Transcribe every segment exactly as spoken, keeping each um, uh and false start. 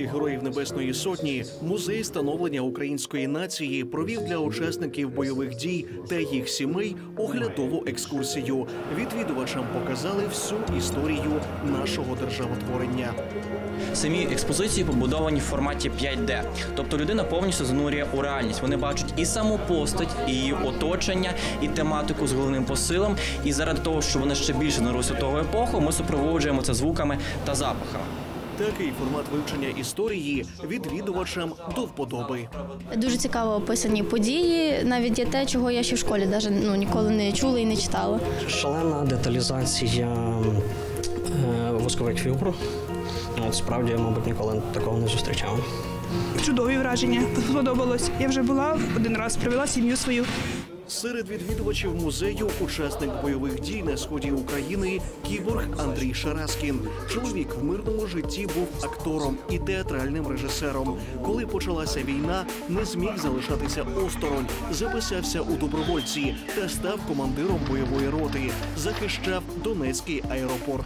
експозиції Героїв Небесної Сотні музей становлення української нації провів для учасників бойових дій та їх сімей оглядову екскурсію. Відвідувачам показали всю історію нашого державотворення. Самі експозиції побудовані в форматі п'ять де. Тобто людина повністю занурює у реальність. Вони бачать і саму постать, і її оточення, і тематику з головним посилом. І заради того, щоб вони ще більше нарусли того епоху, ми супроводжуємо це звуками та запахами. Такий формат вивчення історії відвідувачам до вподоби. Дуже цікаво описані події, навіть є те, чого я ще в школі навіть, ну, ніколи не чула і не читала. Шалена деталізація воскових фігур. От, справді, я, мабуть, ніколи такого не зустрічав. Чудові враження, сподобалось. Я вже була один раз, привела сім'ю свою. Серед відвідувачів музею учасник бойових дій на сході України кіборг Андрій Шараскін. Чоловік в мирному житті був актором і театральним режисером. Коли почалася війна, не зміг залишатися осторонь, записався у добровольці та став командиром бойової роти. Захищав Донецький аеропорт.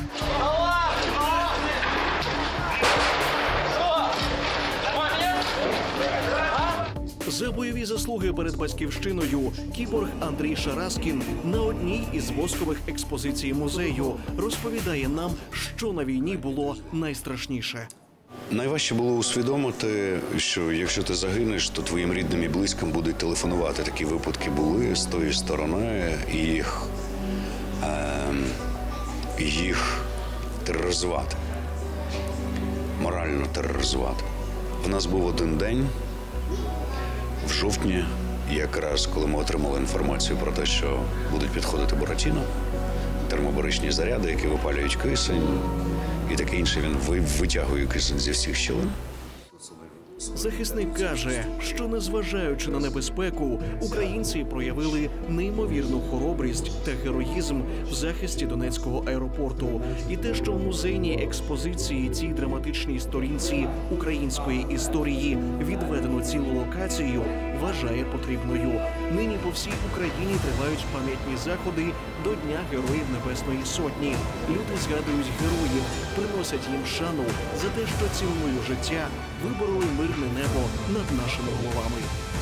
За бойові заслуги перед батьківщиною кіборг Андрій Шараскін на одній із воскових експозицій музею розповідає нам, що на війні було найстрашніше. Найважче було усвідомити, що якщо ти загинеш, то твоїм рідним і близьким будуть телефонувати. Такі випадки були з тої сторони, і їх, е, їх тероризувати, морально тероризувати. В нас був один день, в жовтні, якраз коли ми отримали інформацію про те, що будуть підходити Буратіно, термобаричні заряди, які випалюють кисень і таке інше, він витягує кисень зі всіх щілин. Захисник каже, що незважаючи на небезпеку, українці проявили неймовірну хоробрість та героїзм в захисті Донецького аеропорту. І те, що в музейній експозиції цій драматичній сторінці української історії відведено цілу локацію, вважає потрібною. Нині по всій Україні тривають пам'ятні заходи до Дня Героїв Небесної Сотні. Люди згадують героїв, приносять їм шану за те, що ціною життя вибороли мирне небо над нашими головами.